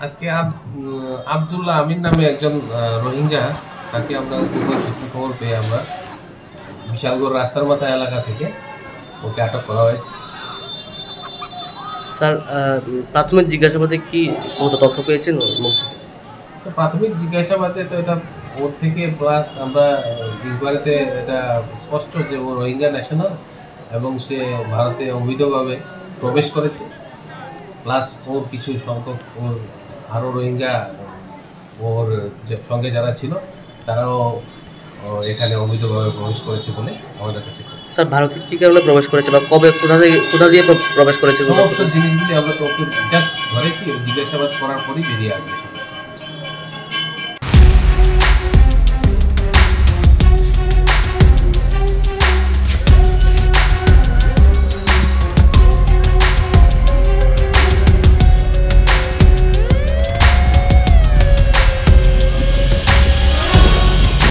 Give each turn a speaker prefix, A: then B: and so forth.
A: আজকে আব্দুল্লাহ আমিন নামে একজন রোহিঙ্গা, তাকে আমরা গোপন সূত্রে খবর পেয়ে আমরা বিশালগড় রাস্তার মাথা এলাকা থেকে ওকে আটক করা হয়েছে।
B: স্যার, প্রাথমিক জিজ্ঞাসাবাদে কি কোনো তথ্য পেয়েছেন ওর মুখ থেকে?
A: তো প্রাথমিক জিজ্ঞাসাবাদে তো এটা ওর থেকে প্লাস আমরা ইনকোয়ারিতে এটা স্পষ্ট যে ও রোহিঙ্গা ন্যাশনাল এবং সে ভারতে অবৈধভাবে প্রবেশ করেছে। প্লাস ওর কিছু সংখ্যক ওর আরও রোহিঙ্গা ওর সঙ্গে যারা ছিল তারাও এখানে অবৈধভাবে প্রবেশ করেছে বলে আমাদের কাছে।
B: স্যার, ভারতে কি কারণে প্রবেশ করেছে বা কবে, কোথা দিয়ে প্রবেশ করেছে?
A: সমস্ত জিনিসগুলি আমরা তো ওকে জাস্ট ধরেছি, জিজ্ঞাসাবাদ করার পরই বেরিয়ে আসবে।